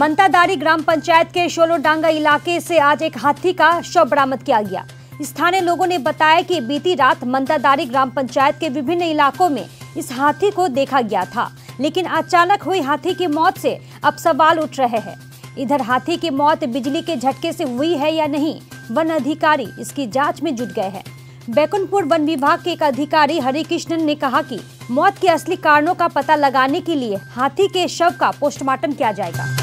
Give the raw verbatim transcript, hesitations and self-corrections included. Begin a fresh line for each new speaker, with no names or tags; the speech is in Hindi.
मंतादारी ग्राम पंचायत के शोलोडांगा इलाके से आज एक हाथी का शव बरामद किया गया। स्थानीय लोगों ने बताया कि बीती रात मंतादारी ग्राम पंचायत के विभिन्न इलाकों में इस हाथी को देखा गया था, लेकिन अचानक हुई हाथी की मौत से अब सवाल उठ रहे हैं। इधर हाथी की मौत बिजली के झटके से हुई है या नहीं, वन अधिकारी इसकी जांच में जुट गए हैं। बैकुंठपुर वन विभाग के एक अधिकारी हरिकृष्णन ने कहा कि मौत के असली कारणों का पता लगाने के लिए हाथी के शव का पोस्टमार्टम किया जाएगा।